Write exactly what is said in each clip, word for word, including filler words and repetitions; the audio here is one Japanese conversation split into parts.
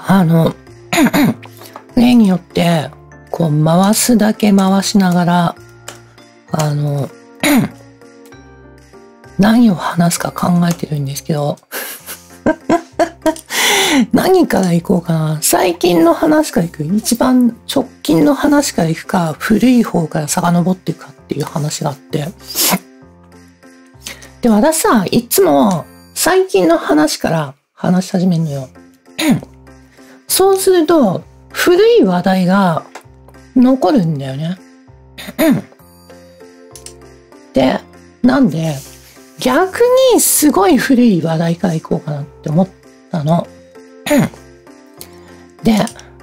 あの、例によって、こう、回すだけ回しながら、あの、何を話すか考えてるんですけど、何から行こうかな。最近の話から行く。一番直近の話から行くか、古い方から遡っていくかっていう話があって。で、私さ、いつも最近の話から話し始めるのよ。そうすると、古い話題が残るんだよね。で、なんで、逆にすごい古い話題から行こうかなって思ったの。で、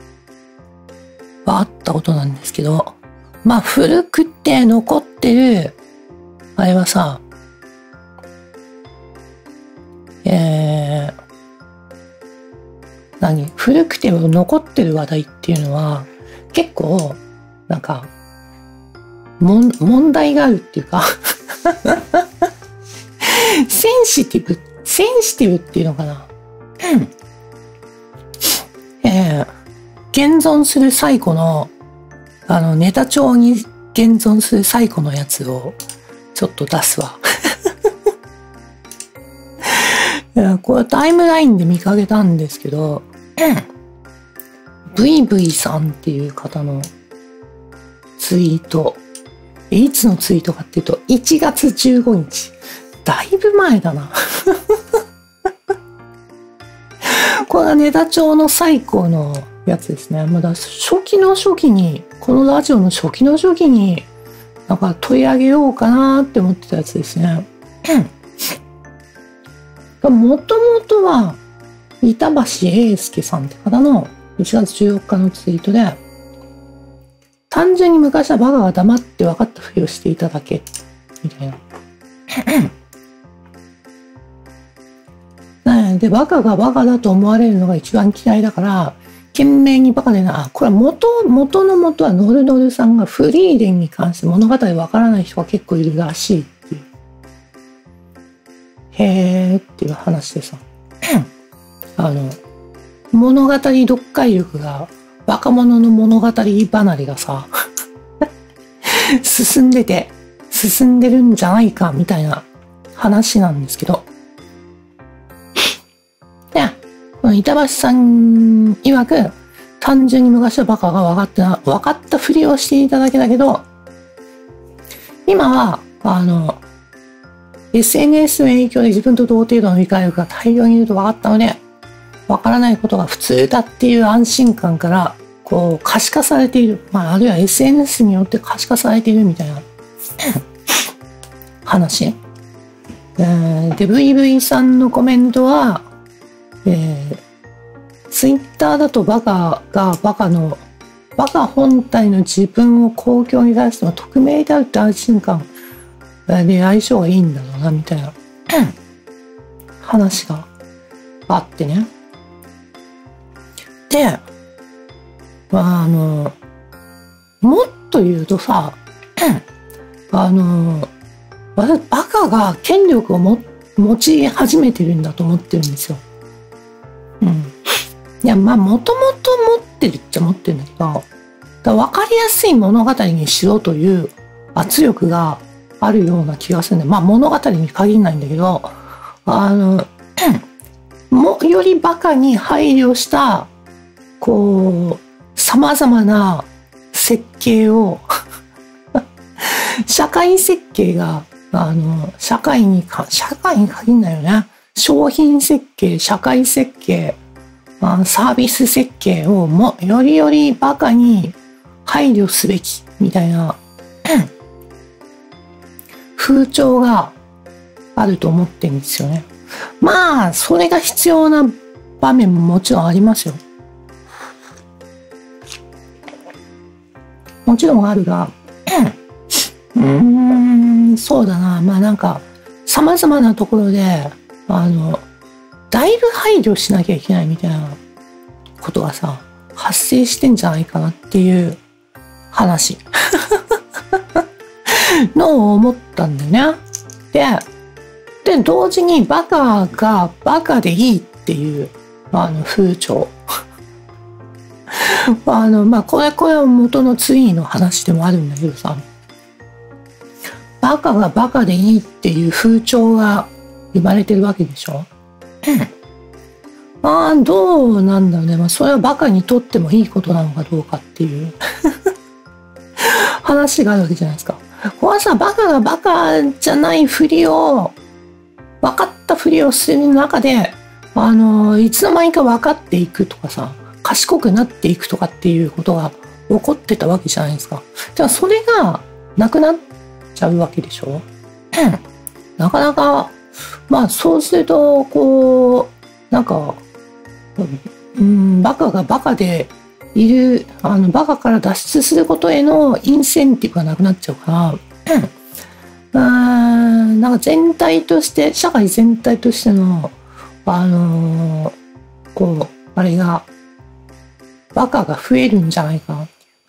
あったことなんですけど、まあ古くて残ってる、あれはさ、えー、何古くて残ってる話題っていうのは、結構、なんか、もん、問題があるっていうか、センシティブ、センシティブっていうのかな。えー、現存する最古の、あの、ネタ帳に現存する最古のやつを、ちょっと出すわ。いや、これタイムラインで見かけたんですけど、ブイブイ さんっていう方のツイート。いつのツイートかっていうと、いちがつじゅうごにち。だいぶ前だな。これがネタ帳の最高のやつですね。まだ初期の初期に、このラジオの初期の初期に、なんか取り上げようかなって思ってたやつですね。もともとは、板橋英介さんって方のいちがつじゅうよっかのツイートで、単純に昔はバカが黙って分かったふりをしていただけ、みたいな。で、バカがバカだと思われるのが一番嫌いだから、懸命にバカでな、あ、これは元、元の元はノルノルさんがフリーレンに関して物語わからない人が結構いるらしいっていう。へーっていう話でさ。あの、物語読解力が、若者の物語離れがさ、進んでて、進んでるんじゃないかみたいな話なんですけど。で、この板橋さん曰く、単純に昔はバカが分かってな、分かったふりをしていただけだけど、今は、あの、エスエヌエス の影響で自分と同程度の理解力が大量にいると分かったので、分からないことが普通だっていう安心感から、こう、可視化されている。まあ、あるいは エスエヌエス によって可視化されているみたいな話。えー、で、ブイブイ さんのコメントは、えー、ツイッターだとバカがバカの、バカ本体の自分を公共に出しても匿名であるって安心感で相性がいいんだろうな、みたいな話があってね。で、まあ、あの、もっと言うとさ、あの、私、バカが権力をも持ち始めてるんだと思ってるんですよ。うん。いや、まあ、もともと持ってるっちゃ持ってるんだけど、だ分かりやすい物語にしろという圧力があるような気がするんで、まあ、物語に限らないんだけど、あの、も、よりバカに配慮した、こう、様々な設計を、社会設計が、あの、社会にか、社会に限んないよね。商品設計、社会設計、サービス設計をも、よりよりバカに配慮すべき、みたいな、風潮があると思ってるんですよね。まあ、それが必要な場面ももちろんありますよ。もちろんあるが、うーん、そうだな。まあなんか、様々なところで、あの、だいぶ配慮しなきゃいけないみたいなことがさ、発生してんじゃないかなっていう話のを思ったんだよね。で、で、同時にバカがバカでいいっていう、あの、風潮。 あの、まあ、これ、これは元のツイの話でもあるんだけどさ、バカがバカでいいっていう風潮が生まれてるわけでしょ。まあ、どうなんだろうね。まあ、それはバカにとってもいいことなのかどうかっていう話があるわけじゃないですか。これはさ、バカがバカじゃないふりを、分かったふりをする中で、あの、いつの間にか分かっていくとかさ、賢くなっていくとかっていうことが起こってたわけじゃないですか。じゃあそれがなくなっちゃうわけでしょ。なかなか、まあそうすると、こう、なんか、うん、バカがバカでいる、あの、バカから脱出することへのインセンティブがなくなっちゃうから、うん、なんか全体として、社会全体としての、あのー、こう、あれが、バカが増えるんじゃないか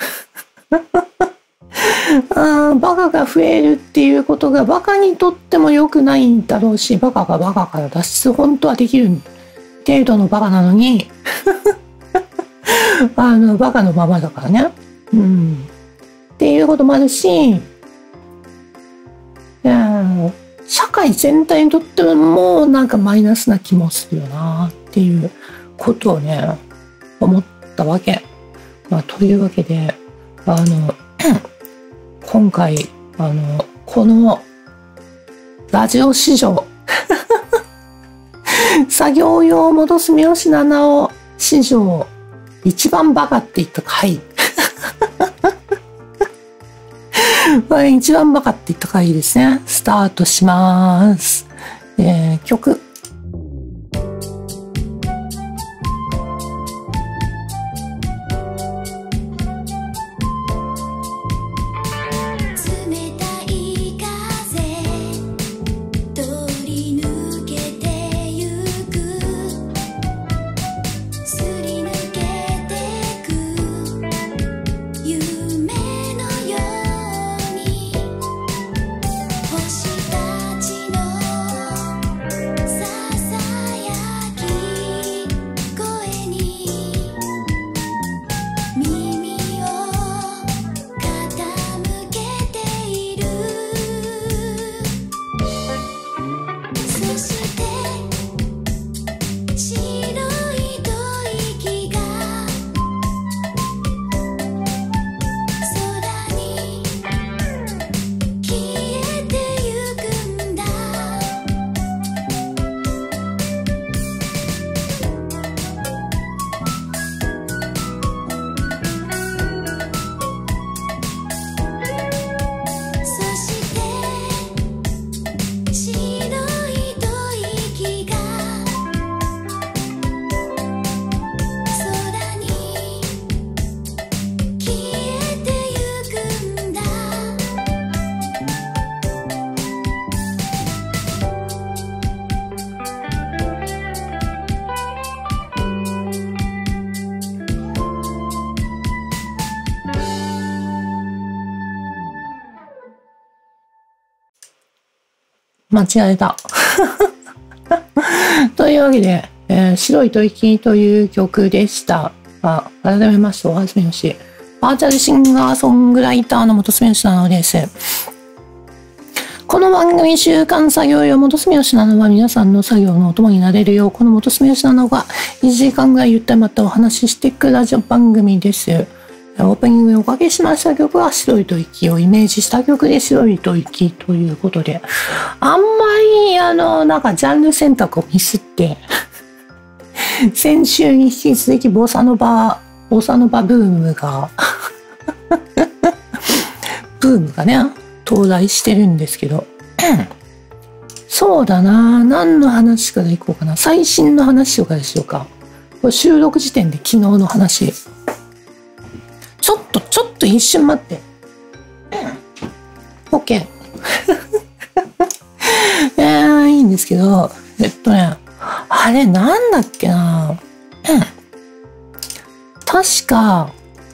あ。バカが増えるっていうことがバカにとっても良くないんだろうし、バカがバカから脱出本当はできる程度のバカなのにあの、バカのままだからね。うん。っていうこともあるし、社会全体にとってももうなんかマイナスな気もするよなっていうことをね、思ったわけ。まあ、というわけで、あの、今回、あの、このラジオ史上、作業用元住吉七尾史上、一番バカって言った回。一番バカって言った回ですね。スタートします。えー、曲。間違えた。というわけで、えー、白い吐息という曲でした。あ、改めまして、おはじめよし。バーチャルシンガーソングライターの元住吉なのです。この番組週刊作業用元住吉なのは皆さんの作業のお供になれるよう、この元住吉なのがいちじかんぐらいゆったりまたお話ししていくラジオ番組です。オープニングにおかけしました曲は白い吐息をイメージした曲で白い吐息ということで、あんまりあの、なんかジャンル選択をミスって、先週に引き続きボサノバ、ボサノバブームが、ブームがね、到来してるんですけど、そうだな、何の話からいこうかな。最新の話とかでしょうか。これ収録時点で昨日の話。ちょっと、ちょっと一瞬待って。OK。えー、いいんですけど、えっとね、あれなんだっけな。確か、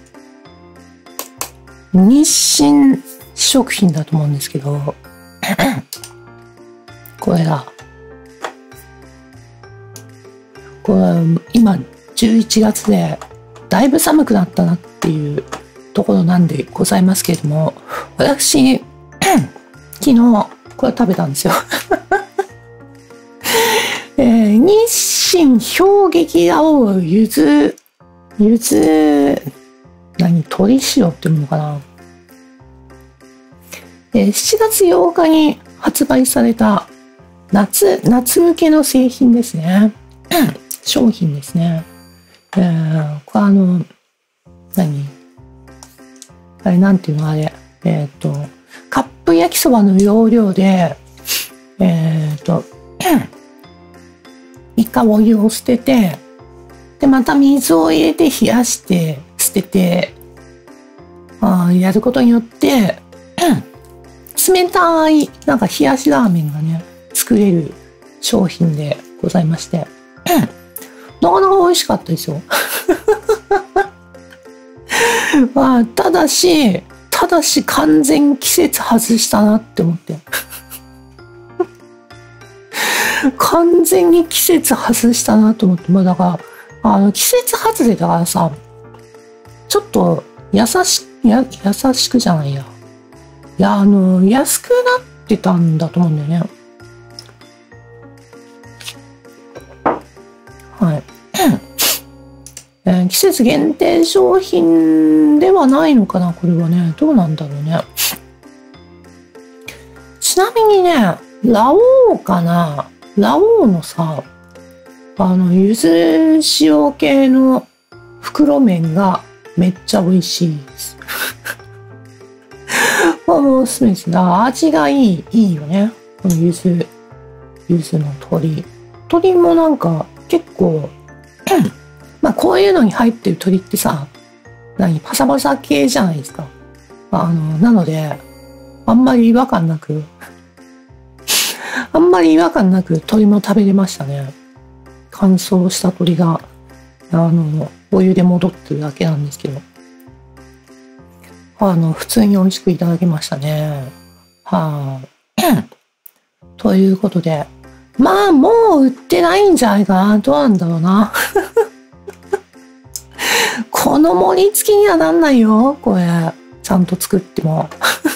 日清食品だと思うんですけど、これだ。これ、今、じゅういちがつで、 だいぶ寒くなったなっていうところなんでございますけれども、私、昨日これ食べたんですよ。えー、日清氷激青ゆず、ゆず、何、鶏塩っていうのかな。えー、しちがつようかに発売された夏、夏向けの製品ですね。商品ですね。えー、これあの、何あれなんていうのあれ。えっと、カップ焼きそばの要領で、えっと、一回お湯を捨てて、で、また水を入れて冷やして捨てて、あやることによって、冷たい、なんか冷やしラーメンがね、作れる商品でございまして、なかなか美味しかったですよ。まあ、ただし、ただし完全季節外したなって思って。完全に季節外したなと思って、まあだから、あの、季節外れだからさ、ちょっと優しく、や、優しくじゃないや。いや、あの、安くなってたんだと思うんだよね。はい。えー、季節限定商品ではないのかな、これはね。どうなんだろうね。ちなみにね、ラオウかな。ラオウのさ、あの、ゆず塩系の袋麺がめっちゃ美味しいです。これもおすすめですね。味がいい、いいよね。このゆず、ゆずの鶏。鶏もなんか結構、まあこういうのに入ってる鶏ってさ、何、パサパサ系じゃないですか。あの、なので、あんまり違和感なく、あんまり違和感なく鶏も食べれましたね。乾燥した鶏が、あの、お湯で戻ってるだけなんですけど。あの、普通に美味しくいただきましたね。はあ。ということで、まあもう売ってないんじゃないかな。どうなんだろうな。この盛り付けにはなんないよ。これ、ちゃんと作っても。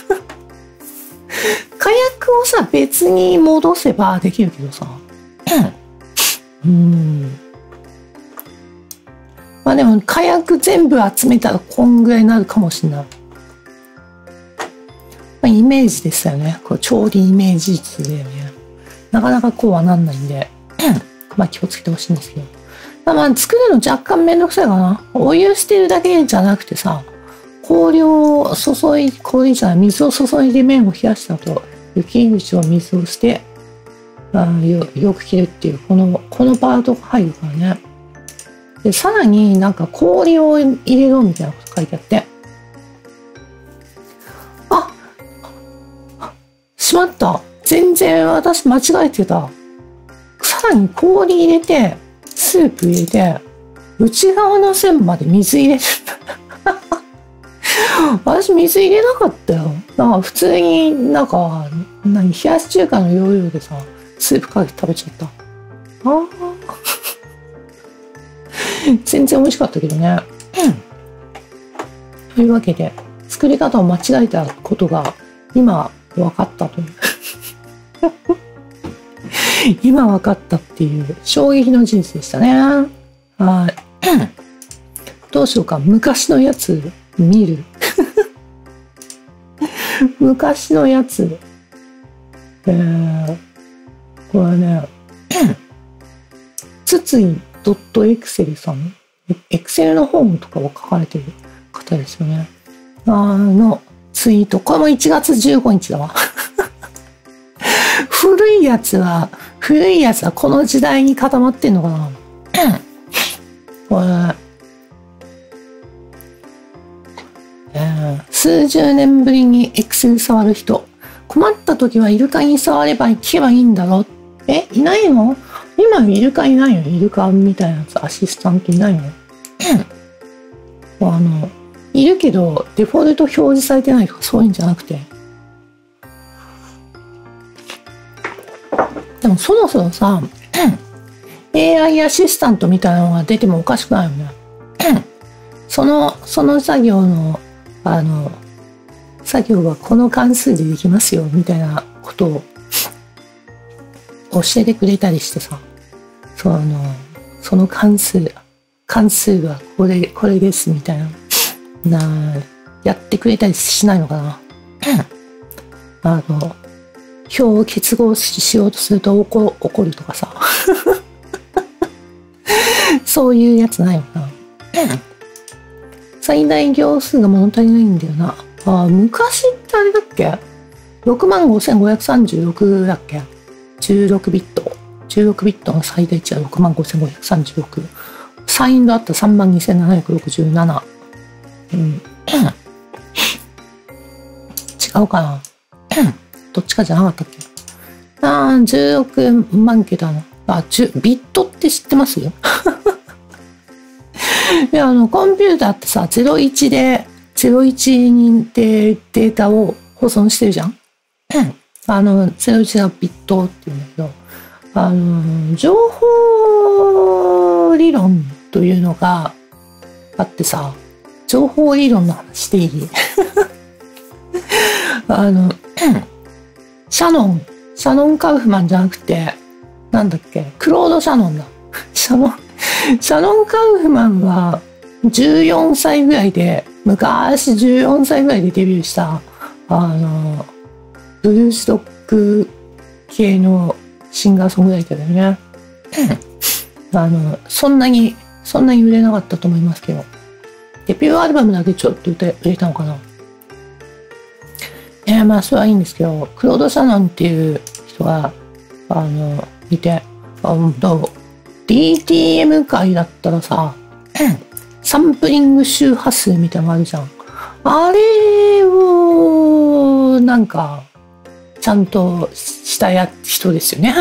火薬をさ、別に戻せばできるけどさ。うん。まあでも、火薬全部集めたらこんぐらいになるかもしれない。まあ、イメージですよね。こう調理イメージ術だよね。なかなかこうはなんないんで、まあ気をつけてほしいんですけど。まあ作るの若干めんどくさいかな。お湯捨てるだけじゃなくてさ、氷を注い、氷じゃない、水を注いで麺を冷やした後、湯切り口を水を捨て、あよ、よく切るっていう、この、このパートが入るからね。で、さらになんか氷を入れろみたいなこと書いてあって。あ、しまった。全然私間違えてた。さらに氷入れて、スープ入れて、内側の線まで水入れて私水入れなかったよ。なんか普通になんか、何、冷やし中華の要領でさ、スープかけて食べちゃった。ああ。全然美味しかったけどね。というわけで、作り方を間違えたことが今分かったという。今分かったっていう衝撃の事実でしたね。はい。どうしようか。昔のやつ見る。昔のやつ。えー、これね、つつい .excel さん。Excel のホームとかを書かれてる方ですよね。あの、ツイート。これもいちがつじゅうごにちだわ。古いやつは、古いやつはこの時代に固まってんのかな。これ、えー、数十年ぶりに Excel 触る人。困った時はイルカに触れば聞けばいいんだろ。え、いないの？今イルカいないの？イルカみたいなやつ、アシスタントいないの？あの、いるけど、デフォルト表示されてないとかそういうんじゃなくて。でもそろそろさ、エーアイ アイアシスタントみたいなのが出てもおかしくないよね。 その、その作業の、あの、作業はこの関数でできますよ、みたいなことを教えてくれたりしてさ、そう、あの、その関数、関数はこれ、これです、みたいな、な、やってくれたりしないのかな。あの、表を結合しようとすると怒怒るとかさ。そういうやつないのかな。最大行数が物足りないんだよな。あ、昔ってあれだっけ ?ろくまんごせんごひゃくさんじゅうろく だっけ ?じゅうろくビット。じゅうろくビットの最大値はろくまんごせんごひゃくさんじゅうろく。サインドあった さんまんにせんななひゃくろくじゅうなな。うん。違うかなどっちかじゃなかったっけあー、じゅうろくまん桁の。あ、ビットって知ってますよいや、あの、コンピューターってさ、ゼロいちで、ゼロいちにでデータを保存してるじゃんあの、ゼロいちがビットって言うんだけど、あの、情報理論というのがあってさ、情報理論の話でいいあの、シャノン、シャノン・カウフマンじゃなくて、なんだっけ、クロード・シャノンだ。シャノン、シャノン・カウフマンはじゅうよんさいぐらいで、昔じゅうよんさいぐらいでデビューした、あの、ブルースロック系のシンガーソングライターだよね。あの、そんなに、そんなに売れなかったと思いますけど。デビューアルバムだけちょっと売れ売れたのかな。えー、まあ、それはいいんですけど、クロード・シャノンっていう人が、あの、いて、あの、ディーティーエム 界だったらさ、サンプリング周波数みたいなのあるじゃん。あれを、なんか、ちゃんとしたや人ですよね。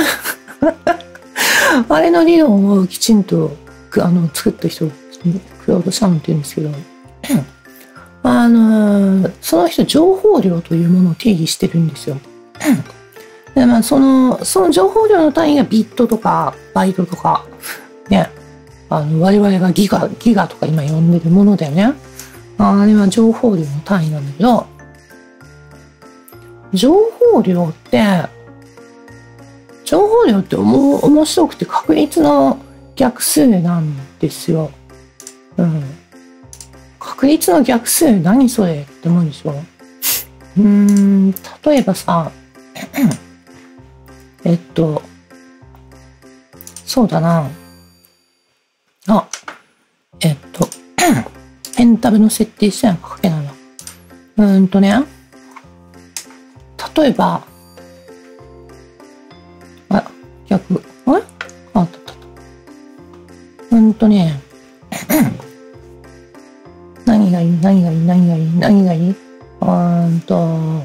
あれの理論をきちんと、あの、作った人、クロード・シャノンって言うんですけど、あの、その人、情報量というものを定義してるんですよ。で、まあ、その、その情報量の単位がビットとか、バイトとか、ね、あの、我々がギガ、ギガとか今呼んでるものだよね。あれは情報量の単位なんだけど、情報量って、情報量っておも面白くて確率の逆数なんですよ。うん。確率の逆数何それって思うんでしょうーん、例えばさ、えっと、そうだな。あ、えっと、ペンタブの設定してないか書けないな。うーんとね、例えば、あ、逆、あれあ、あったあった。うーんとね、何がいい何がいい何がいい何がいいうーんと、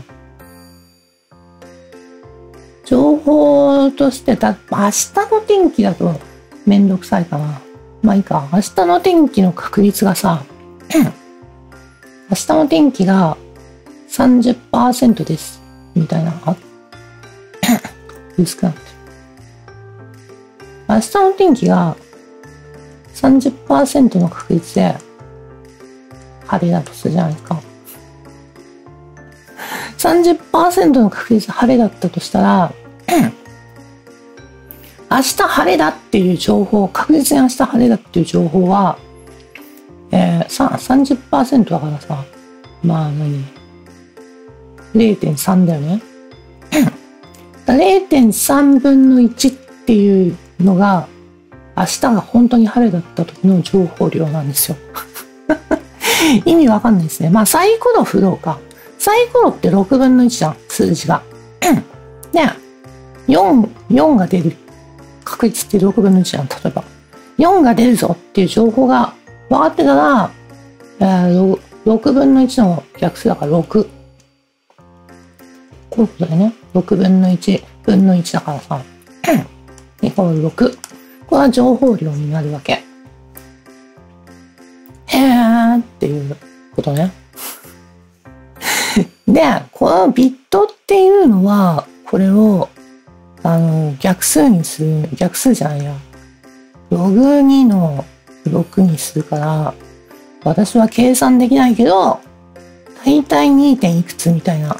情報としてだ、明日の天気だとめんどくさいかな。まあいいか。明日の天気の確率がさ、明日の天気が さんじゅっパーセント です。みたいな。あ薄くなってる。明日の天気が さんじゅっパーセント の確率で晴れだとするじゃないですか。さんじゅっパーセント の確率で晴れだったとしたら、明日晴れだっていう情報、確実に明日晴れだっていう情報は、えー、さんじゅっパーセント だからさ、まあ何 れいてんさん だよね。れいてんさんぶんのいちっていうのが、明日が本当に晴れだった時の情報量なんですよ。意味わかんないですね。まあサイコロ不動か。サイコロってろくぶんのいちじゃん、数字が。で、よん、よんが出る確率ってろくぶんのいちじゃん、例えば。よんが出るぞっていう情報が分かってたら、えー、ろくぶんのいちの逆数だからろく。こういうことだよね。ろくぶんのいちぶんのいちだからさ。イコールろく。これは情報量になるわけ。へーっていうことね。で、このビットっていうのは、これを、あの、逆数にする、逆数じゃないや。ログにのろくにするから、 私は計算できないけど、大体 に. 点いくつみたいな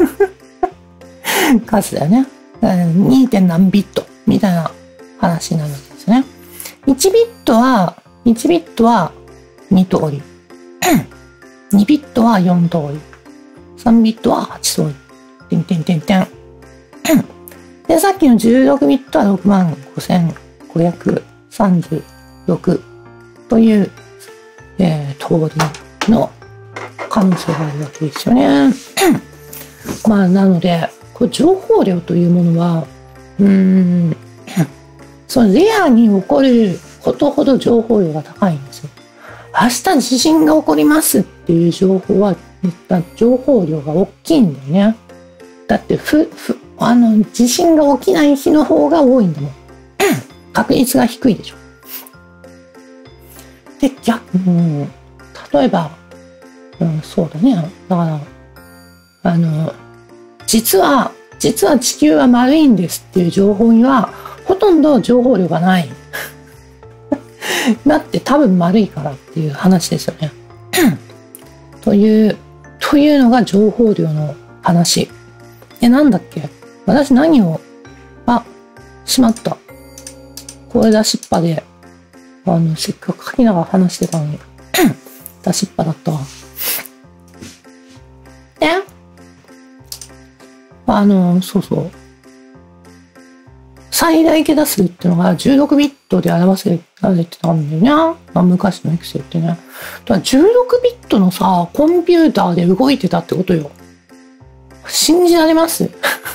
数だよね。に. 点何ビットみたいな話になるわけですよね。いちビットは、いちビットはに通り。にビットはよん通り。さんビットははち通り。てんてんてんてん。で、さっきのじゅうろくビットはろくまんごせんごひゃくさんじゅうろくという、えー、通りの可能性があるわけですよね。まあ、なので、これ情報量というものは、うーん、そのレアに起こることほど情報量が高いんですよ。明日地震が起こりますっていう情報は、情報量が大きいんだよね。だって、ふ、ふ、あの、地震が起きない日の方が多いんだもん。確率が低いでしょ。で、逆、うん、例えば、うん、そうだね。だから、あの、実は、実は地球は丸いんですっていう情報には、ほとんど情報量がない。だって多分丸いからっていう話ですよね。という、というのが情報量の話。え、なんだっけ？私何を、あ、しまった。これ出しっぱで、あの、せっかく書きながら話してたのに、出しっぱだったわ。で、あの、そうそう。最大桁数っていうのがじゅうろくビットで表せられてたんだよね。まあ、昔のエクセルってね。だからじゅうろくビットのさ、コンピューターで動いてたってことよ。信じられます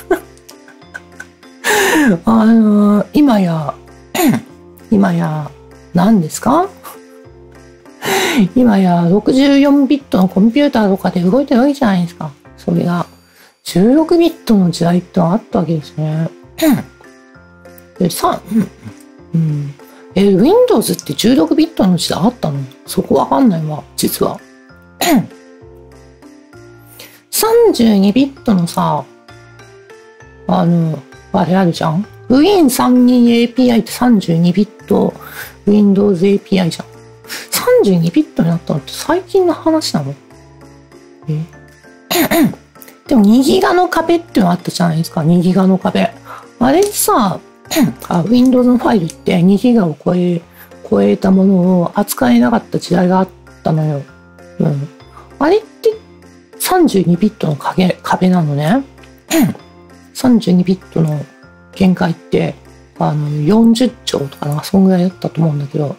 あの、今や、今や、何ですか今やろくじゅうよんビットのコンピューターとかで動いてるわけじゃないですか。それが、じゅうろくビットの時代ってのがあったわけですね。で、さ、うん、うん。え、Windows ってじゅうろくビットの時代あったの？そこわかんないわ、実は。さんじゅうにビットのさ、あの、あれあるじゃん？ ウィンさんじゅうにエーピーアイ ってさんじゅうにビット Windows エーピーアイ じゃん。さんじゅうにビットになったのって最近の話なの？えでもにギガの壁っていうのあったじゃないですか、にギガの壁。あれさ、あ、Windows のファイルってにギガを超え、超えたものを扱えなかった時代があったのよ。うん。あれってさんじゅうにビットの壁、壁なのね。さんじゅうにビットの限界って、あの、よんじゅっちょうとかなんかそんぐらいだったと思うんだけど、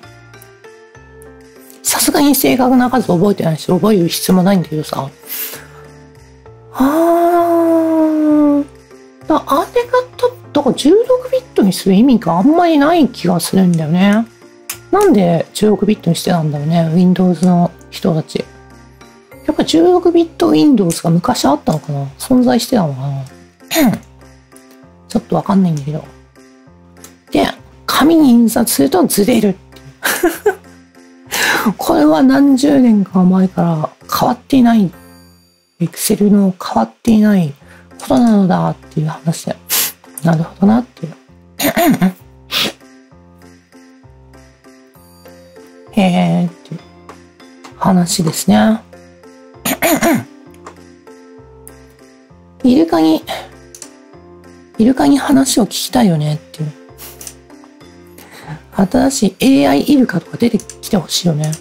さすがに正確な数覚えてないし、覚える必要もないんだけどさ。あー、だあれがた、だからじゅうろくビットにする意味があんまりない気がするんだよね。なんでじゅうろくビットにしてたんだろうね、Windows の人たち。やっぱじゅうろくビット Windows が昔あったのかな？存在してたのかな？ちょっとわかんないんだけど。で、紙に印刷するとずれるっていう。これは何十年か前から変わっていない、Excel の変わっていないことなのだっていう話で、なるほどなっていう。へーっていう話ですね。イルカに、イルカに話を聞きたいよねっていう。新しい エーアイ イルカとか出てきてほしいよね。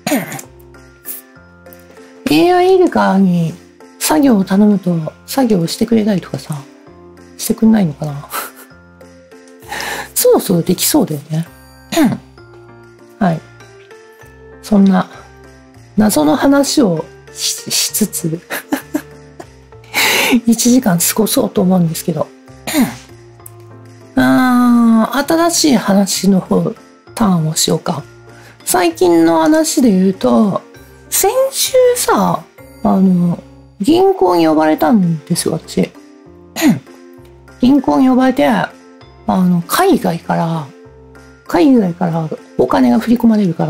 エーアイ イルカに作業を頼むと作業をしてくれたりとかさ、してくんないのかな。そろそろできそうだよね。はい。そんな謎の話を し, しつついちじかん過ごそうと思うんですけど、あー、新しい話の方、ターンをしようか。最近の話で言うと、先週さ、あの、銀行に呼ばれたんですよ、私。銀行に呼ばれて、あの、海外から、海外からお金が振り込まれるから、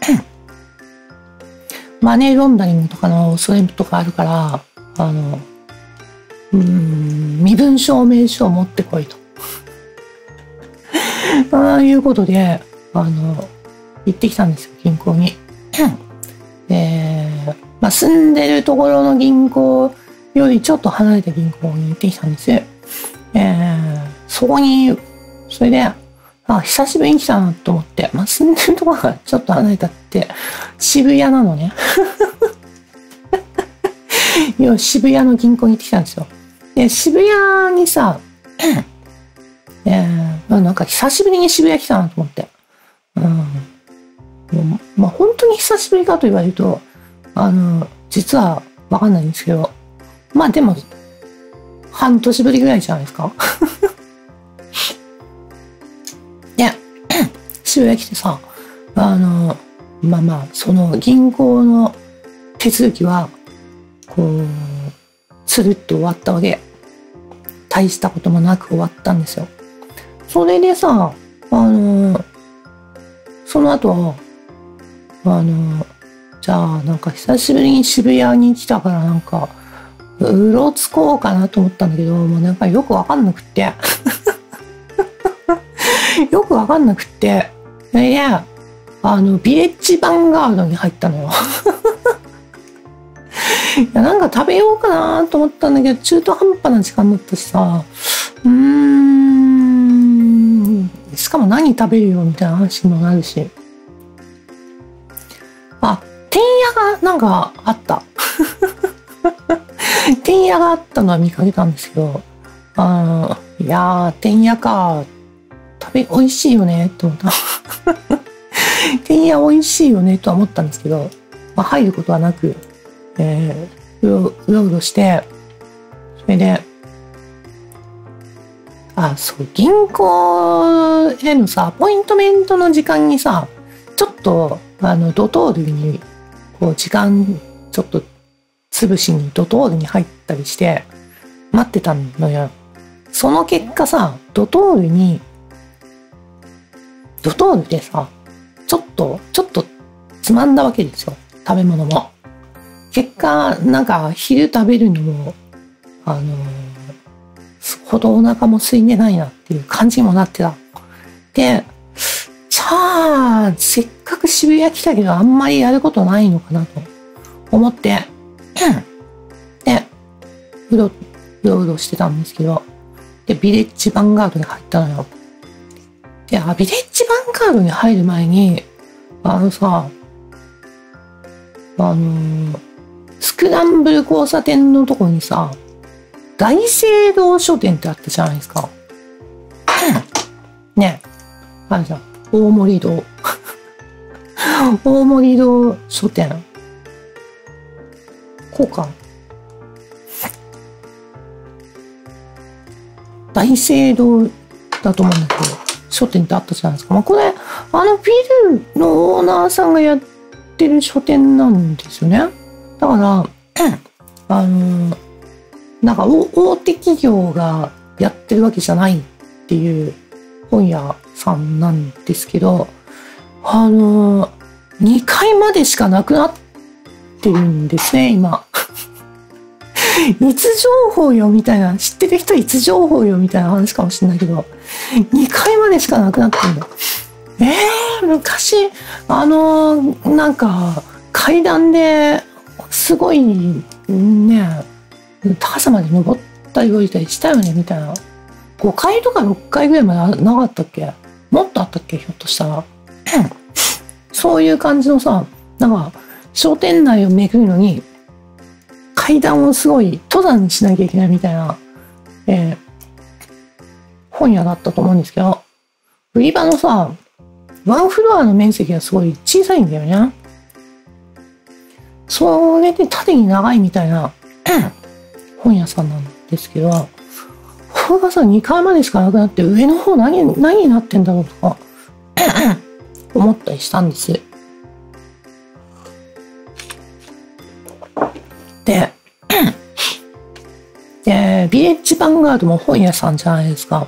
マネーロンダリングとかの恐れとかあるから、あの、うーん、身分証明書を持ってこいと。ああいうことで、あの、行ってきたんですよ、銀行に。 まあ、住んでるところの銀行よりちょっと離れた銀行に行ってきたんですよ。えー、そこに、それで、あ、久しぶりに来たなと思って、まあ、住んでるところがちょっと離れたって、渋谷なのね。要は渋谷の銀行に行ってきたんですよ。で、渋谷にさ、えー、まあ、なんか久しぶりに渋谷来たなと思って。うん。まあ、本当に久しぶりかと言われると、あの、実はわかんないんですけど、まあでも、半年ぶりぐらいじゃないですか。で、渋谷来てさ、あの、まあまあ、その銀行の手続きは、こう、つるっと終わったわけ。大したこともなく終わったんですよ。それでさ、あの、その後、あの、じゃあなんか久しぶりに渋谷に来たからなんか、うろつこうかなと思ったんだけど、もうなんかよくわかんなくって。よくわかんなくって。で、あの、ビレッジヴァンガードに入ったのよ。いや、なんか食べようかなと思ったんだけど、中途半端な時間だったしさ、うーん、しかも何食べるよみたいな話にもなるし。あ、てんやがなんかあった。てんやがあったのは見かけたんですけど、あー、いやー、てんやか、食べ、美味しいよね、と思った。てんや美味しいよね、とは思ったんですけど、まあ、入ることはなく、えー、うろうろうろして、それで、あ、そう、銀行へのさ、アポイントメントの時間にさ、ちょっと、あの、ドトールに、こう、時間、ちょっと、潰しにドトールに入ったりして、待ってたのよ。その結果さ、ドトールに、ドトールでさ、ちょっと、ちょっと、つまんだわけですよ。食べ物も。結果、なんか、昼食べるのも、あのー、ほどお腹も空いてないなっていう感じにもなってた。で、じゃあ、せっかく渋谷来たけど、あんまりやることないのかなと思って、で、うろ、うろうろしてたんですけど、で、ビレッジヴァンガードに入ったのよ。で、あ、ビレッジヴァンガードに入る前に、あのさ、あのー、スクランブル交差点のとこにさ、大聖堂書店ってあったじゃないですか。ね。あれじゃん。大森堂。大森堂書店。こうか。大聖堂だと思うんだけど、書店ってあったじゃないですか。まあ、これ、あのビルのオーナーさんがやってる書店なんですよね。だから、あのー、なんか大手企業がやってるわけじゃないっていう本屋さんなんですけど、あのー、にかいまでしかなくなってるんですね、今。いつ情報よみたいな、知ってる人いつ情報よみたいな話かもしれないけど、にかいまでしかなくなってるんだ。えー、昔、あのー、なんか、階段ですごい、ね、高さまで登ったり降りたりしたよね、みたいな。ごかいとかろっかいぐらいまでなかったっけ？もっとあったっけ？ひょっとしたら。そういう感じのさ、なんか、商店内を巡るのに、階段をすごい登山しなきゃいけないみたいな、えー、本屋だったと思うんですけど、売り場のさ、ワンフロアの面積がすごい小さいんだよね。それで縦に長いみたいな本屋さんなんですけど、これがさ、にかいまでしかなくなって上の方何、何になってんだろうとか思ったりしたんです。で、で、ビレッジヴァンガードも本屋さんじゃないですか。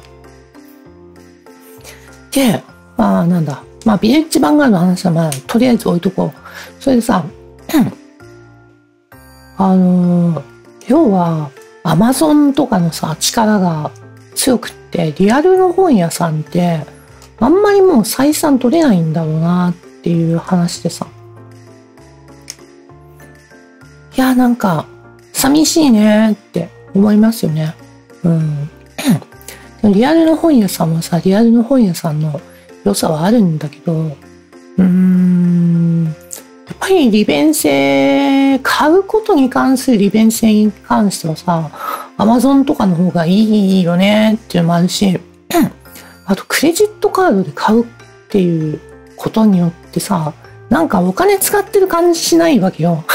で、まあなんだ、まあビレッジヴァンガードの話はまあとりあえず置いとこう。それでさ、あのー、要はアマゾンとかのさ、力が強くって、リアルの本屋さんってあんまりもう採算取れないんだろうなっていう話でさ。 や、なんか、寂しいねって思いますよね。うん。リアルの本屋さんはさ、リアルの本屋さんの良さはあるんだけど、うーん、やっぱり利便性、買うことに関する利便性に関してはさ、アマゾンとかの方がいいよねっていうのもあるし、あとクレジットカードで買うっていうことによってさ、なんかお金使ってる感じしないわけよ。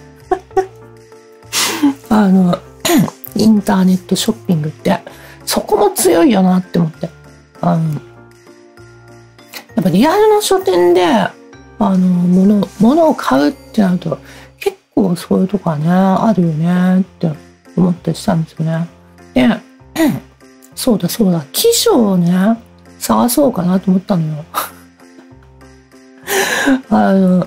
あの、インターネットショッピングって、そこも強いよなって思って。あの、やっぱリアルの書店で、あの、物、物を買うってなると、結構そういうとこはね、あるよねって思ったりしたんですよね。で、そうだそうだ、機種をね、探そうかなと思ったのよ。あの、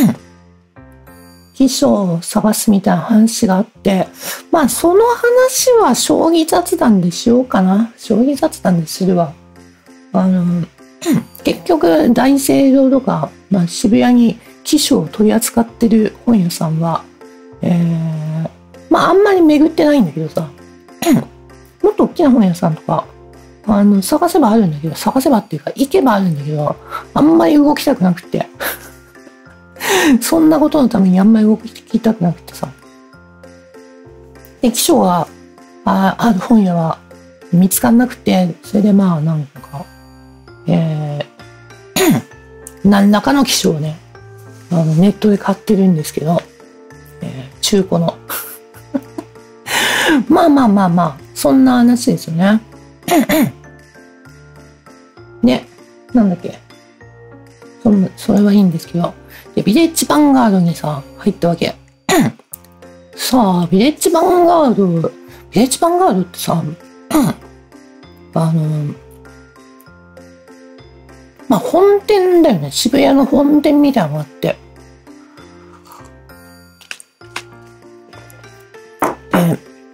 機種を探すみたいな話があって、まあその話は将棋雑談でしようかな。将棋雑談でするわ。あの、結局大聖堂とか、まあ、渋谷に機種を取り扱ってる本屋さんは、えー、まああんまり巡ってないんだけどさ、もっと大きな本屋さんとか、あの、探せばあるんだけど、探せばっていうか行けばあるんだけど、あんまり動きたくなくて。そんなことのためにあんまり動きたくなくてさ。で、機種があある本屋は見つかんなくて、それでまあなんか、えー、何らかの機種をね、あのネットで買ってるんですけど、えー、中古の。まあまあまあまあ、そんな話ですよね。で、なんだっけ。そんそれはいいんですけど、で、ビレッジヴァンガードにさ、入ったわけ。さあ、ビレッジヴァンガード、ビレッジヴァンガードってさ、あの、まあ、本店だよね。渋谷の本店みたいなのがあって。で、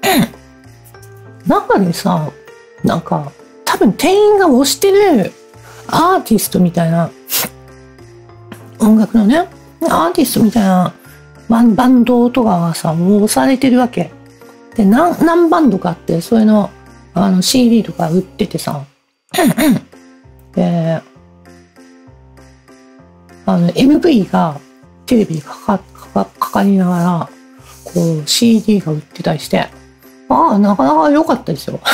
中にさ、なんか、多分店員が推してるアーティストみたいな、音楽のね、アーティストみたいなバン、バンドとかがさ、もう押されてるわけ。で、何、何バンドかあって、それの、あの、シーディー とか売っててさ、で、あの、エムブイ がテレビにかか、かか、かかりながら、こう、シーディー が売ってたりして、ああ、なかなか良かったですよ。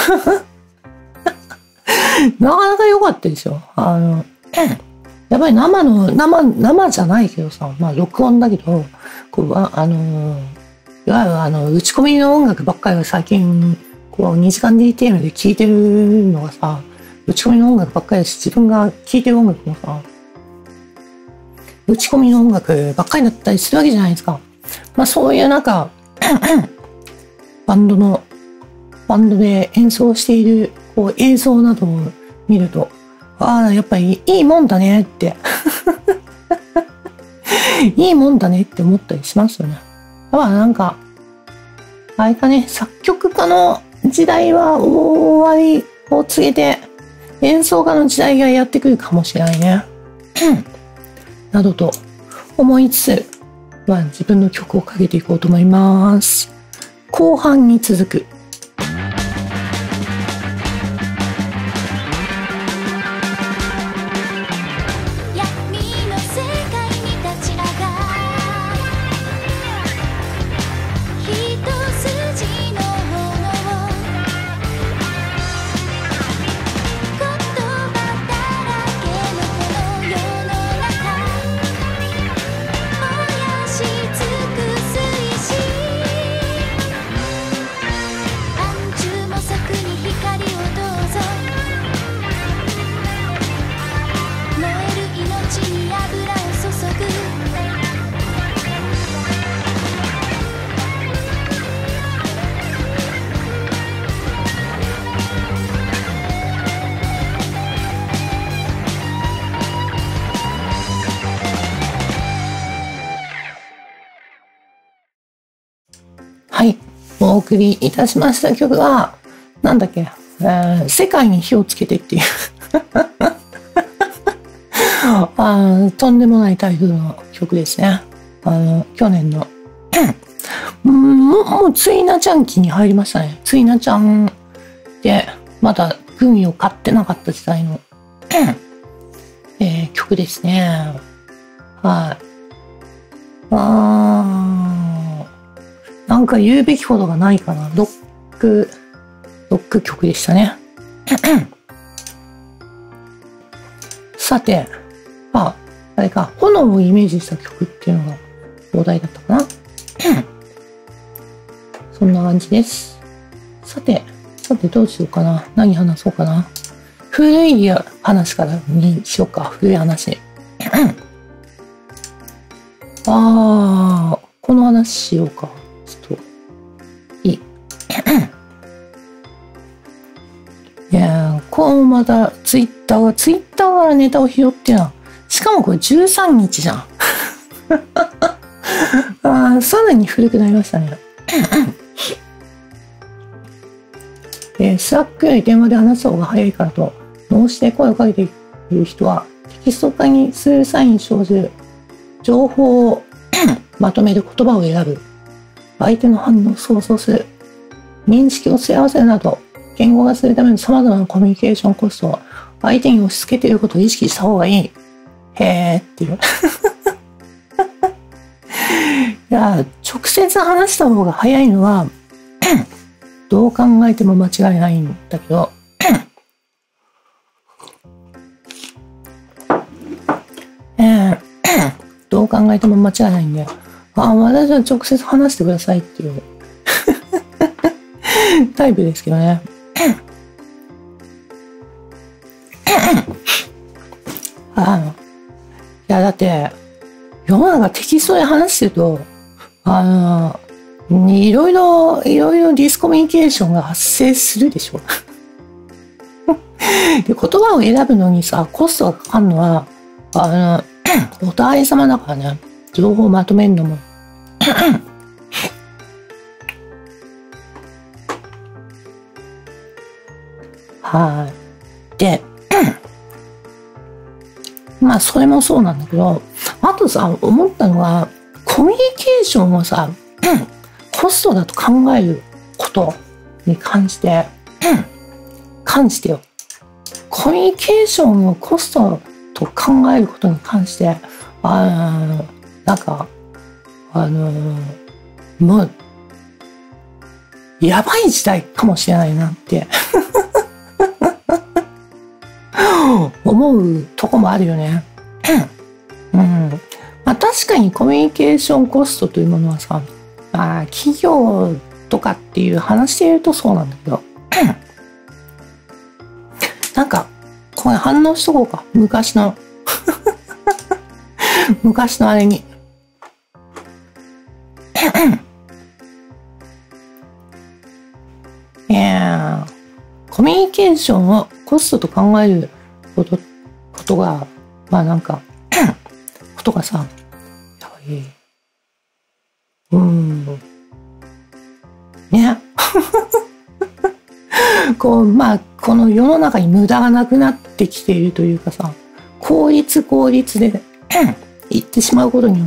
なかなか良かったですよ。あの、やっぱり生の、生、生じゃないけどさ、まあ録音だけど、こう、あ、あのー、いわゆるあの、打ち込みの音楽ばっかりが最近、こう、にじかん ディーティーエム で聴いてるのがさ、打ち込みの音楽ばっかりだし、自分が聴いてる音楽もさ、打ち込みの音楽ばっかりだったりするわけじゃないですか。まあそういうなんか、バンドの、バンドで演奏している、こう、映像などを見ると、ああ、やっぱりいいもんだねって。いいもんだねって思ったりしますよね。だからなんか、あれかね、作曲家の時代は終わりを告げて、演奏家の時代がやってくるかもしれないね。などと思いつつ、まあ自分の曲をかけていこうと思います。後半に続く。はい。お送りいたしました曲は、なんだっけ、えー、世界に火をつけてっていうあ。とんでもないタイトルの曲ですね。あの、去年のうん、もう、もうついなちゃん期に入りましたね。ついなちゃんで、まだグミを買ってなかった時代の、えー、曲ですね。はい。あー、なんか言うべきことがないかな。ロック、ロック曲でしたね。さて、あ、あれか、炎をイメージした曲っていうのがお題だったかな。そんな感じです。さて、さてどうしようかな。何話そうかな。古い話からにしようか。古い話。ああ、この話しようか。ちょっと、いい。いやー、こうまたツイッターが、ツイッターからネタを拾ってな。しかもこれじゅうさんにちじゃん。ああ、さらに古くなりましたね。えー、スラックより電話で話した方が早いからと、脳死で声をかけている人は、テキスト化にする際に生じる情報をまとめる言葉を選ぶ。相手の反応を想像する。認識をすり合わせるなど、言語化するための様々なコミュニケーションコストは、相手に押し付けていることを意識した方がいい。へーっていう。いや、直接話した方が早いのは、どう考えても間違いないんだけど、えー、どう考えても間違いないんだよ。あ、私は直接話してくださいっていうタイプですけどね。あの、いやだって、世の中テキストで話してると、あの、いろいろ、いろいろディスコミュニケーションが発生するでしょ。で、言葉を選ぶのにさ、コストがかかるのは、あの、お互い様だからね。情報をまとめるのも。はい。で、まあ、それもそうなんだけど、あとさ、思ったのは、コミュニケーションをさ、コストだと考えることに関して、関してよ。コミュニケーションをコストと考えることに関して、あの、なんか、あの、もう、やばい時代かもしれないなって、思うとこもあるよね。うん。まあ確かにコミュニケーションコストというものはさ、まあ企業とかっていう話で言うとそうなんだけど、なんか、これ反応しとこうか。昔の。昔のあれに。いやー、コミュニケーションをコストと考えること、ことが、まあなんか、ことがさ、やばい。うーん。ね。こう、まあ、この世の中に無駄がなくなってきているというかさ、効率効率で言ってしまうことによって、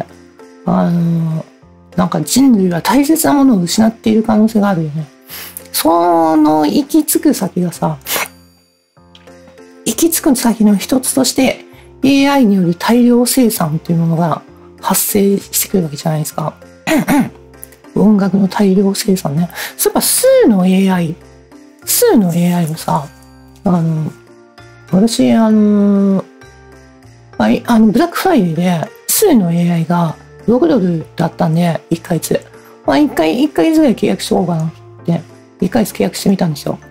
あの、なんか人類は大切なものを失っている可能性があるよね。その行き着く先がさ、行き着く先の一つとして エーアイ による大量生産というものが発生してくるわけじゃないですか。音楽の大量生産ね。そういえば数の エーアイ、数の エーアイ をさ、あの、私、あの、ああのブラックフライデーで数の エーアイがろくドルだったんで、いっかげつ。まあ、いっかい、いっかげつぐらい契約しようかなって、いっかげつ契約してみたんですよ。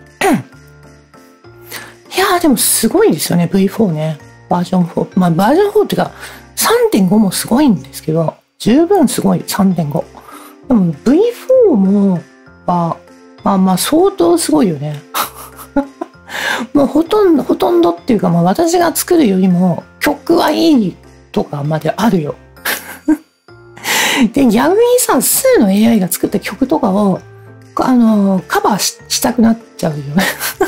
いやーでもすごいですよね、ブイフォー ね。バージョンフォー。まあバージョンフォーっていうか さんてんご もすごいんですけど、十分すごい さんてんご。でも ブイフォー も、まあ、まあまあ相当すごいよね。もうほとんど、ほとんどっていうかまあ私が作るよりも曲はいいとかまであるよ。で、逆にさ、数の エーアイ が作った曲とかを、あの、カバー し, したくなっちゃうよね。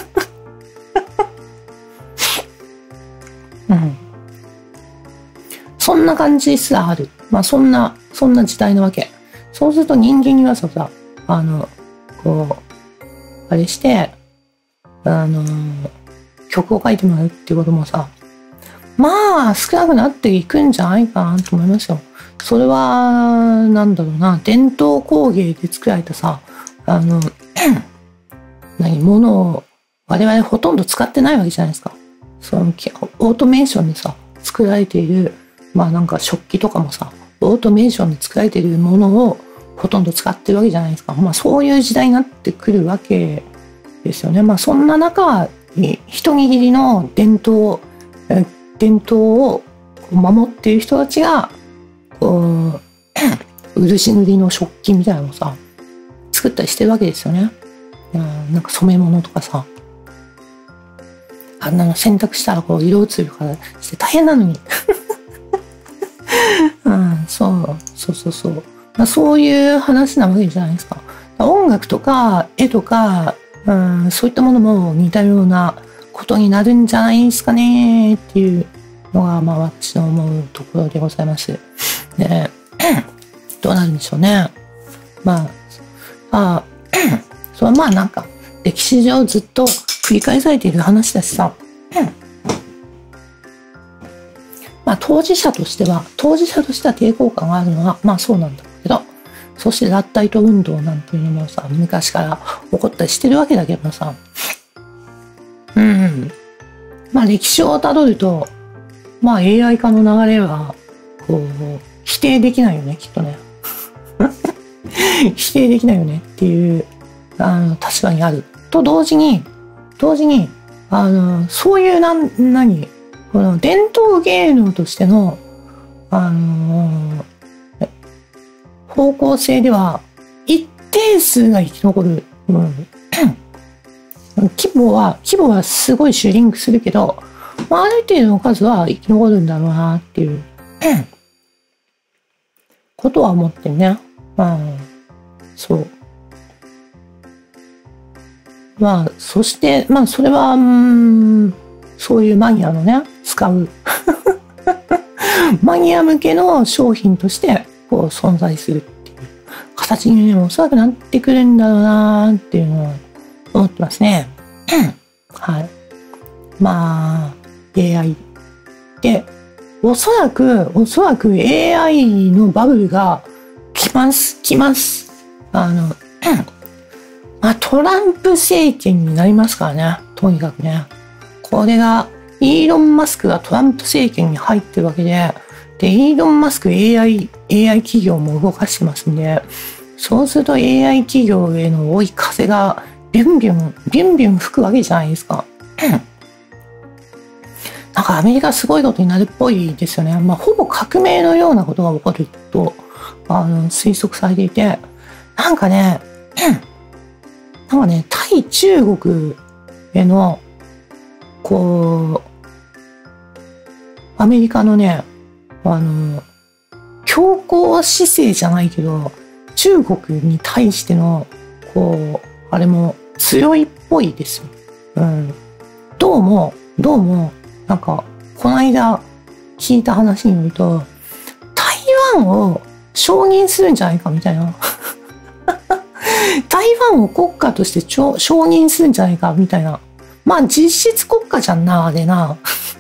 うん。そんな感じすらある。まあそんな、そんな時代なわけ。 そうすると人間にはさ、あの、こう、あれして、あの、曲を書いてもらうっていうこともさ、まあ、少なくなっていくんじゃないかなと思いますよ。それは、なんだろうな、伝統工芸で作られたさ、あの、何、ものを我々ほとんど使ってないわけじゃないですか。その、オートメーションでさ、作られている、まあなんか食器とかもさ、オートメーションで作られているものをほとんど使ってるわけじゃないですか。まあそういう時代になってくるわけですよね。まあそんな中、一握りの伝統、伝統を守っている人たちが、こう、漆塗りの食器みたいなのをさ、作ったりしてるわけですよね。なんか染め物とかさ、あんなの洗濯したらこう色移るからして大変なのに。うん、そう、そうそうそう。まあ、そういう話なわけじゃないですか。音楽とか絵とか、うん、そういったものも似たようなことになるんじゃないですかねっていうのが、まあ私の思うところでございます。で、どうなるんでしょうね。まあ、あそれはまあなんか歴史上ずっと繰り返されている話だしさ、まあ当事者としては、当事者としては抵抗感があるのは、まあそうなんだけど、そして脱退党運動なんていうのもさ、昔から起こったりしてるわけだけどさ、うん。まあ歴史をたどると、まあ エーアイ 化の流れは、こう、否定できないよね、きっとね。否定できないよねっていう、あの、立場にある。と同時に、同時に、あの、そういうな、何この伝統芸能としての、あのー、方向性では、一定数が生き残る。うん、規模は、規模はすごいシュリンクするけど、まあ、ある程度の数は生き残るんだろうなっていう、ことは思ってるね。うん、そう。まあ、そして、まあ、それは、うん、そういうマニアのね、使う。マニア向けの商品として、こう、存在するっていう形にね、おそらくなってくるんだろうなーっていうのを思ってますね。はい。まあ、エーアイ で、おそらく、おそらく エーアイ のバブルが来ます、来ます。あの、まあ、トランプ政権になりますからね。とにかくね。これが、イーロン・マスクがトランプ政権に入ってるわけで、で、イーロン・マスク エーアイ、エーアイ 企業も動かしてますんで、そうすると エーアイ 企業への追い風がビュンビュン、ビュンビュン吹くわけじゃないですか。なんかアメリカすごいことになるっぽいですよね。まあ、ほぼ革命のようなことが起こると、あの、推測されていて、なんかね、なんかね、対中国への、こう、アメリカのね、あの、強硬姿勢じゃないけど、中国に対しての、こう、あれも強いっぽいですよ。うん。どうも、どうも、なんか、この間聞いた話によると、台湾を承認するんじゃないかみたいな。台湾を国家として承認するんじゃないかみたいな。まあ実質国家じゃんな、あれな。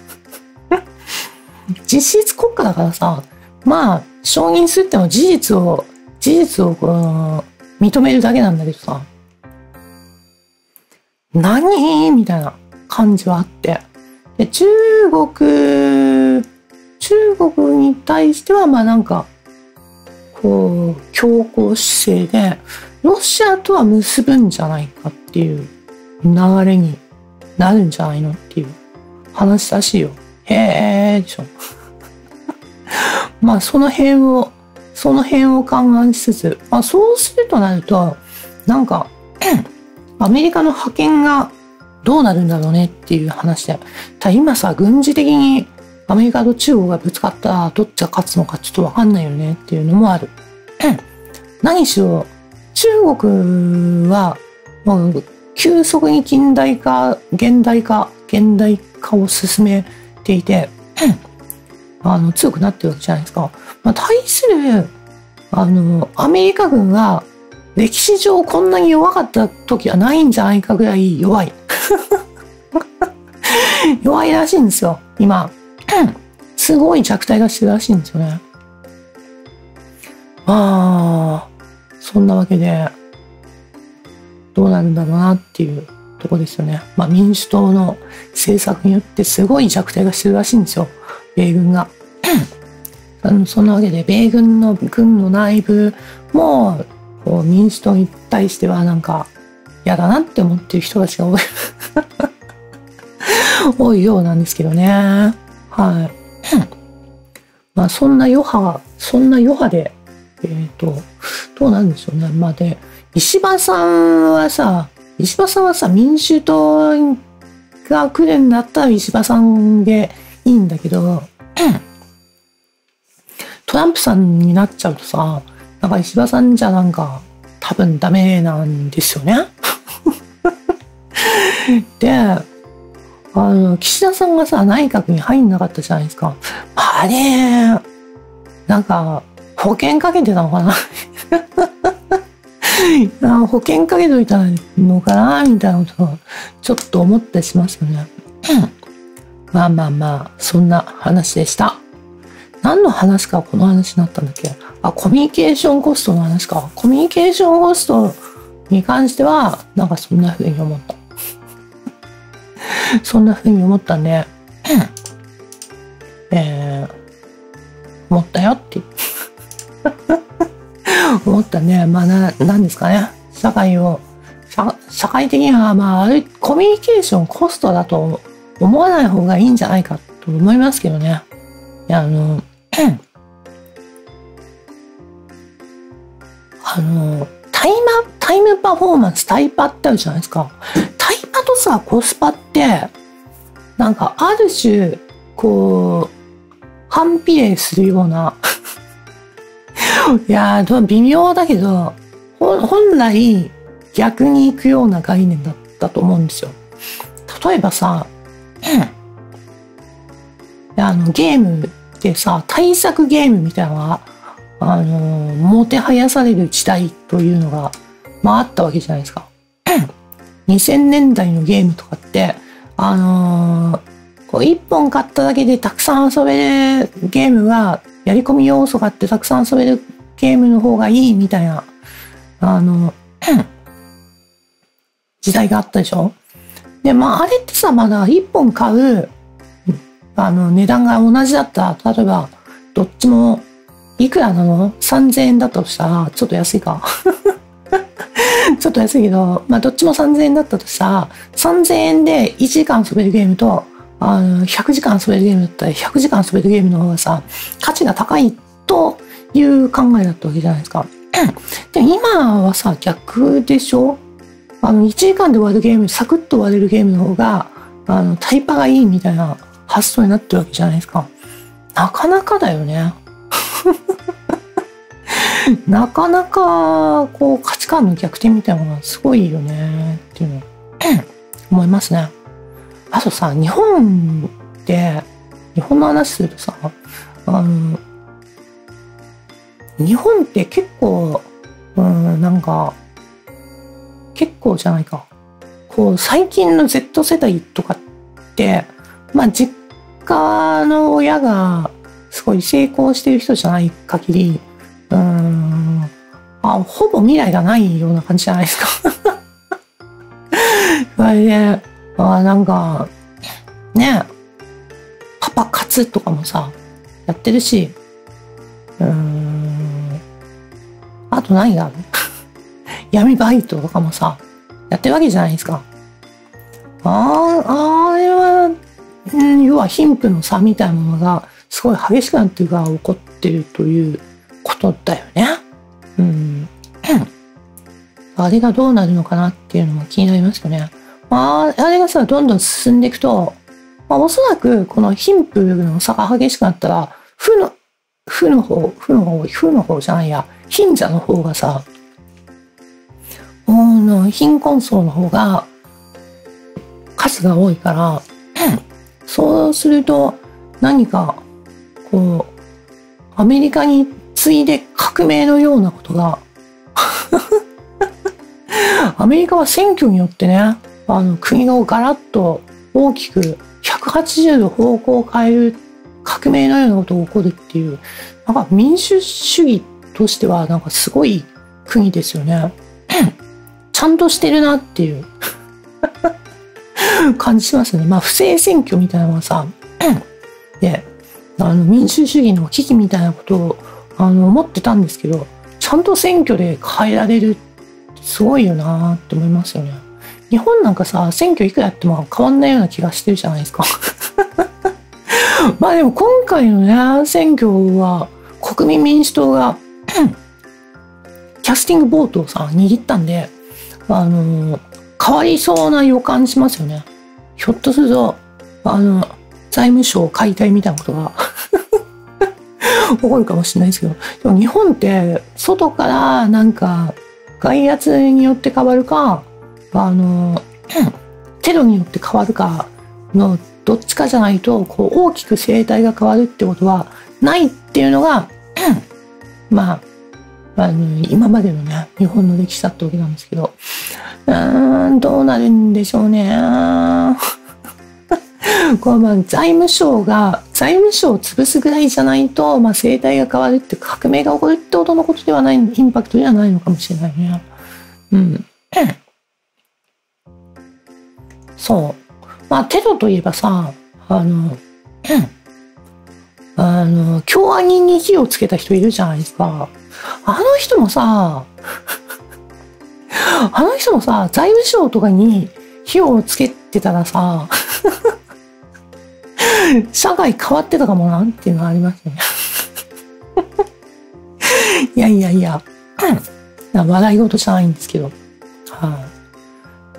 実質国家だからさ、まあ承認するってのは事実を、事実をこう認めるだけなんだけどさ。何みたいな感じはあって。で、中国、中国に対してはまあなんか、こう、強硬姿勢で、ロシアとは結ぶんじゃないかっていう流れになるんじゃないのっていう話らしいよ。へーでしょ。まあその辺を、その辺を勘案しつつ、まあそうするとなると、なんか、アメリカの覇権がどうなるんだろうねっていう話で。ただ今さ、軍事的にアメリカと中国がぶつかったらどっちが勝つのかちょっとわかんないよねっていうのもある。何しろ、中国はもう急速に近代化、現代化、現代化を進めていて、あの強くなってるわけじゃないですか。まあ、対する、 あの、アメリカ軍が歴史上こんなに弱かった時はないんじゃないかぐらい弱い。弱いらしいんですよ、今。すごい弱体化してるらしいんですよね。まあ、そんなわけで、どうなるんだろうなっていうとこですよね。まあ民主党の政策によってすごい弱体化してるらしいんですよ、米軍が。あのそんなわけで、米軍の軍の内部も、こう民主党に対してはなんか嫌だなって思ってる人たちが多い。多いようなんですけどね。はい。まあそんな余波、そんな余波で、えっと、どうなんでしょうね。まあで、石破さんはさ、石破さんはさ、民主党が来るんだったら石破さんでいいんだけど、トランプさんになっちゃうとさ、なんか石破さんじゃなんか多分ダメなんですよね。で、あの、岸田さんがさ、内閣に入んなかったじゃないですか。あれ、なんか、保険かけてたのかな。保険かけといたのかなみたいなことをちょっと思ったりしますよね。まあまあまあ、そんな話でした。何の話かこの話になったんだっけ。あ、コミュニケーションコストの話か。コミュニケーションコストに関しては、なんかそんな風に思った。そんな風に思ったんで、えー、思ったよって思ったね。まあな、なんですかね。社会を、社、社会的には、まあ、あれ、コミュニケーションコストだと思わない方がいいんじゃないかと思いますけどね。いや、あの、あの、タイマ、タイムパフォーマンス、タイパってあるじゃないですか。タイパとさ、コスパって、なんか、ある種、こう、反比例するような、いやー、微妙だけど、本来、逆に行くような概念だったと思うんですよ。例えばさ、あの、ゲームでさ、対策ゲームみたいなのが、あのー、もてはやされる時代というのが、まああったわけじゃないですか。にせんねんだいのゲームとかって、あのー、こう一本買っただけでたくさん遊べるゲームは、やり込み要素があってたくさん遊べるゲームの方がいいみたいな、あの、時代があったでしょ。で、まああれってさ、まだ一本買う、あの、値段が同じだったら、例えば、どっちも、いくらなの ?さんぜんえんだとしたら、ちょっと安いか。ちょっと安いけど、まあ、どっちもさんぜんえんだったとしたら、さんぜんえんでいちじかん遊べるゲームと、あの、ひゃくじかん遊べるゲームだったら、ひゃくじかん遊べるゲームの方がさ、価値が高いという考えだったわけじゃないですか。で、今はさ、逆でしょ？あの、いちじかんで終わるゲーム、サクッと終われるゲームの方が、あの、タイパがいいみたいな発想になってるわけじゃないですか。なかなかだよね。なかなか、こう、価値観の逆転みたいなのがすごいよね、っていうのを思いますね。あとさ、日本で、日本の話するとさ、あの、日本って結構、うん、なんか、結構じゃないか。こう、最近の Z 世代とかって、まあ、実家の親がすごい成功してる人じゃない限り、うーん、あ、ほぼ未来がないような感じじゃないですか。それで、あ、なんか、ね、パパ活とかもさ、やってるし、うーん、あと何がある闇バイトとかもさ、やってるわけじゃないですか。ああ、あれは、うん、要は貧富の差みたいなものがすごい激しくなってるが起こってるということだよね。うん。あれがどうなるのかなっていうのも気になりますよね。まあ、あれがさ、どんどん進んでいくと、まあ、おそらくこの貧富の差が激しくなったら、負の、負の方、負の方、負の方じゃないや、貧者の方がさ、うん、貧困層の方が数が多いから、そうすると何かこうアメリカに次いで格革命のようなことがアメリカは選挙によってね、あの国がガラッと大きくひゃくはちじゅうど方向を変える革命のようなことが起こるっていう、なんか民主主義としてはなんかすごい国ですよね。ちゃんとしてるなっていう感じしますね。まあ不正選挙みたいなのはさ、で、あの民主主義の危機みたいなことをあの思ってたんですけど、ちゃんと選挙で変えられるってすごいよなって思いますよね。日本なんかさ、選挙いくらやっても変わんないような気がしてるじゃないですか。まあでも今回のね、選挙は国民民主党がキャスティングボートをさ、握ったんで、あの、変わりそうな予感しますよね。ひょっとすると、あの、財務省解体みたいなことが起こるかもしれないですけど、でも日本って外からなんか外圧によって変わるか、あの、テロによって変わるかのどっちかじゃないと、こう大きく生態が変わるってことはないっていうのが、まあ、あの、今までのね、日本の歴史だったわけなんですけど、うーん、どうなるんでしょうね。これまあ財務省が、財務省を潰すぐらいじゃないと、まあ生態が変わるって革命が起こるってことのことではない、インパクトではないのかもしれないね。うん。そう。まあテロといえばさ、あの、あの、京アニに火をつけた人いるじゃないですか。あの人もさ、あの人もさ、財務省とかに火をつけてたらさ、社会変わってたかもなっていうのはありますね。いやいやいや、笑い事じゃないんですけど。はい、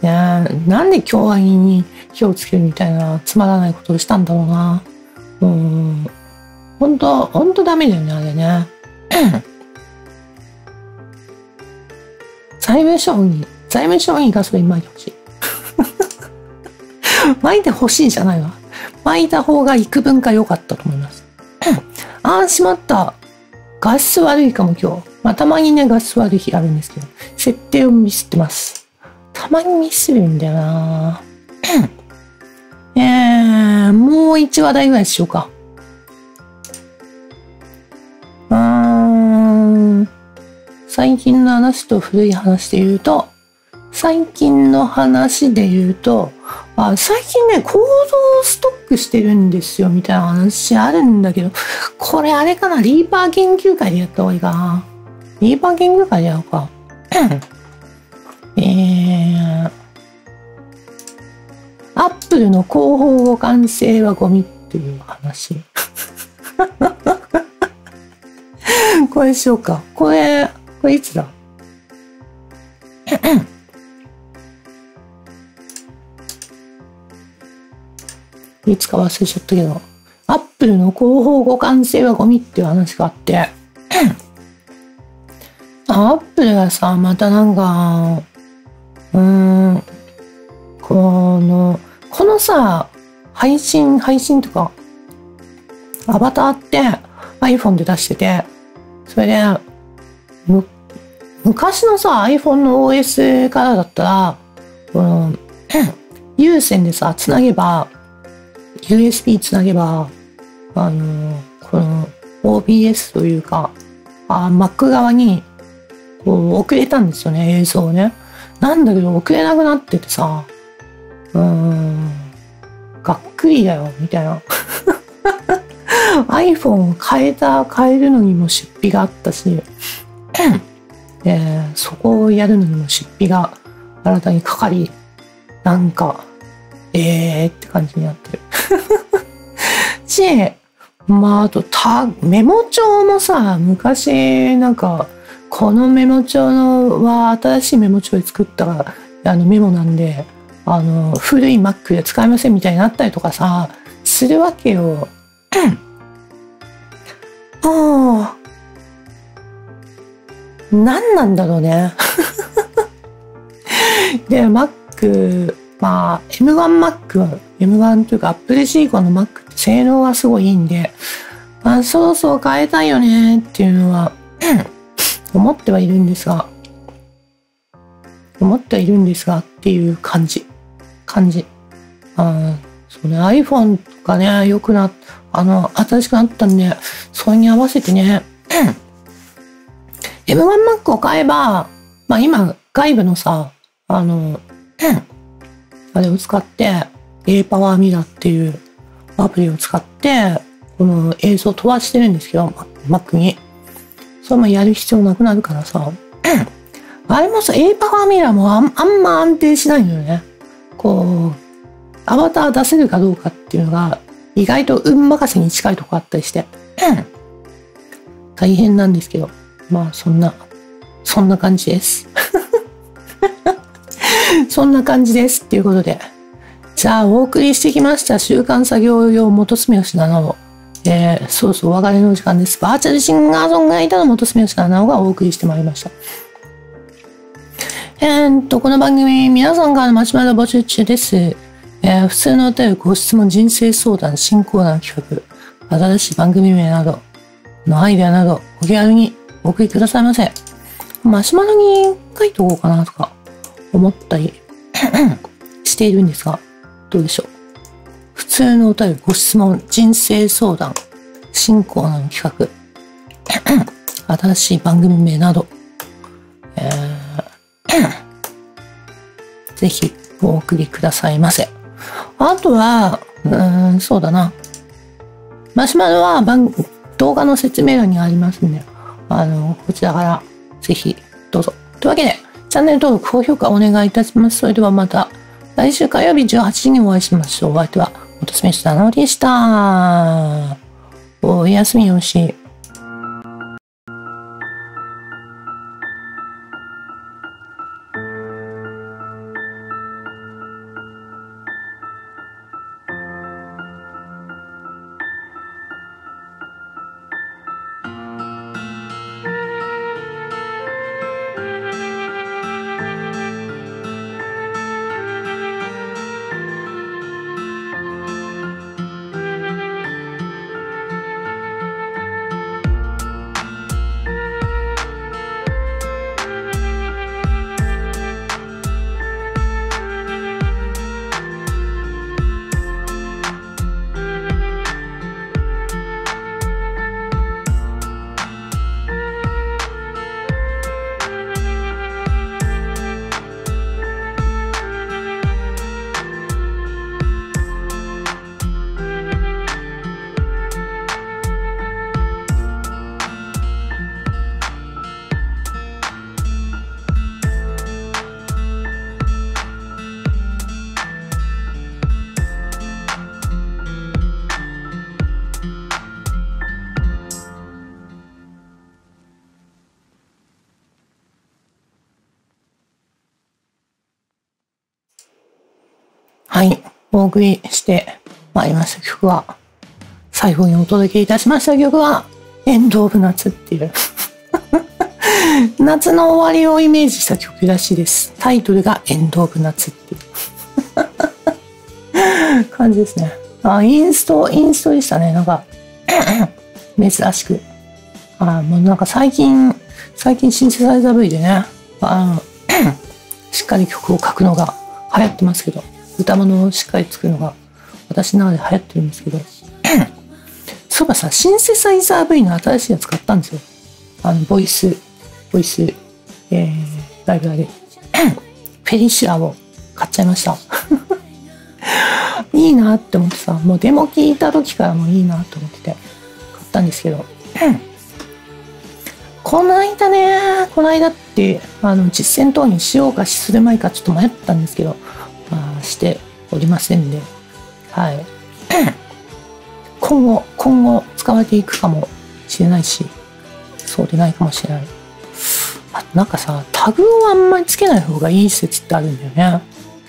ね、なんで京アニに火をつけるみたいなつまらないことをしたんだろうな。うん。ほんと、ほんとダメだよね、あれね。財務省に、財務省にガソリン撒いてほしい。撒いてほしいじゃないわ。撒いた方が幾分か良かったと思います。ああ、しまった。画質悪いかも今日。まあ、たまにね、画質悪い日あるんですけど、設定をミスってます。たまにミスるんだよな。えー、もう一話題ぐらいしようか。うーん。最近の話と古い話で言うと、最近の話で言うと、あ、最近ね、コードをストックしてるんですよ、みたいな話あるんだけど、これあれかな、リーパー研究会でやった方がいいかな。リーパー研究会でやろうか。えー、アップルの広報互換性はゴミっていう話。これしようか。これ、これいつだいつか忘れちゃったけど、アップルの広報互換性はゴミっていう話があって、アップルがさ、またなんか、うーん、この、このさ、配信、配信とか、アバターって iPhone で出してて、それで、む、昔のさ、iPhone の オーエス からだったら、この、有線でさ、つなげば、ユーエスビー つなげば、あの、この オービーエス というか、あ Mac 側に、こう、送れたんですよね、映像をね。なんだけど、送れなくなっててさ、うーん、がっくりだよ、みたいな。iPhone を変えた、変えるのにも出費があったし、で、そこをやるのにも出費が新たにかかり、なんか、えーって感じになってる。し、まあ、あと、た、メモ帳もさ、昔、なんか、このメモ帳のは新しいメモ帳で作ったあのメモなんで、あの、古い Mac で使えませんみたいになったりとかさ、するわけよ。ああ。何なんだろうね。で、Mac、まあ、エムワンマック は、エムワン というか Apple シーコンの Mac って性能がすごいいいんで、まあ、そろそろ変えたいよねっていうのは、 思ってはいるんですが、思ってはいるんですがっていう感じ。感じ。あそうね、iPhone とかね、良くなっ、あの、新しくなったんで、それに合わせてね、エムワン Mac を買えば、まあ今、外部のさ、あの、あれを使って、A パワーミラーっていうアプリを使って、この映像を飛ばしてるんですけど、Mac に。それもやる必要なくなるからさ、あれもさ、A パワーミラーもあん、あんま安定しないのよね。こう、アバター出せるかどうかっていうのが、意外と運任せに近いとこあったりして、大変なんですけど、まあそんな、そんな感じです。そんな感じですっていうことで。じゃあ、お送りしてきました週刊作業用元住吉七尾。えー、そうそう、お別れの時間です。バーチャルシンガーソングライターの元住吉七尾がお送りしてまいりました。えーっと、この番組、皆さんからのマシュマロ募集中です。えー、普通のお便り、ご質問、人生相談、新コーナー企画、新しい番組名などのアイデアなど、お気軽にお送りくださいませ。マシュマロに書いておこうかなとか思ったりしているんですが、どうでしょう。普通のお便り、ご質問、人生相談、新コーナーの企画、新しい番組名など、えー、ぜひお送りくださいませ。あとは、うーん、そうだな。マシュマロは番動画の説明欄にありますんで、あの、こちらからぜひどうぞ。というわけで、チャンネル登録、高評価お願いいたします。それではまた来週火曜日じゅうはちじにお会いしましょう。お相手は元住吉七尾でした。おやすみよし。はい、お送りしてまいりました曲は、最後にお届けいたしました曲は、エンド・オブ・夏っていう夏の終わりをイメージした曲らしいです。タイトルがエンド・オブ・夏っていう感じですね。あ、インスト、インストでしたね。なんか珍しく。あ、もうなんか最近、最近シンセサイザー V でね、あのしっかり曲を書くのが流行ってますけど、歌物をしっかり作るのが私の中で流行ってるんですけどそういえばさ、シンセサイザー V の新しいやつ買ったんですよ。あのボイスボイス、えー、ライブラリフェリシアを買っちゃいましたいいなって思ってさ、もうデモ聞いた時からもういいなと思ってて買ったんですけどこの間ね、この間ってあの実践等にしようかするまいかちょっと迷ったんですけど、まあ、しておりませんで、はい。今後、今後使われていくかもしれないし、そうでないかもしれない。あとなんかさ、タグをあんまりつけない方がいい説ってあるんだよね。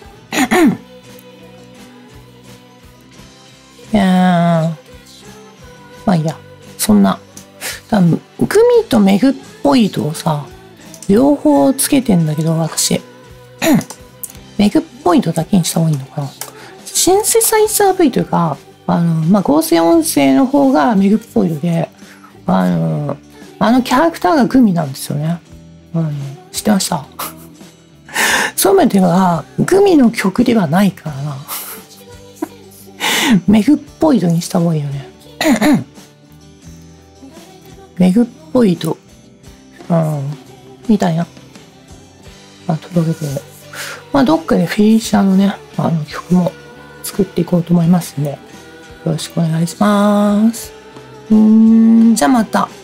いやー、まあいいや、そんな。多分グミとメグっぽいとさ、両方つけてんだけど、私。メグっぽいとだけにした方がいいのかな。シンセサイザー V というか、あの、まあ、合成音声の方がメグっぽいので、あの、 あのキャラクターがグミなんですよね。うん、知ってました？そういう意味ではグミの曲ではないからな。メグっぽい度にした方がいいよね。メグっぽい度、うん、みたいな。まあ、というわけで、まあ、どっかでフェリシアのね、あの曲も作っていこうと思いますんで、よろしくお願いします。うーん、じゃあまた。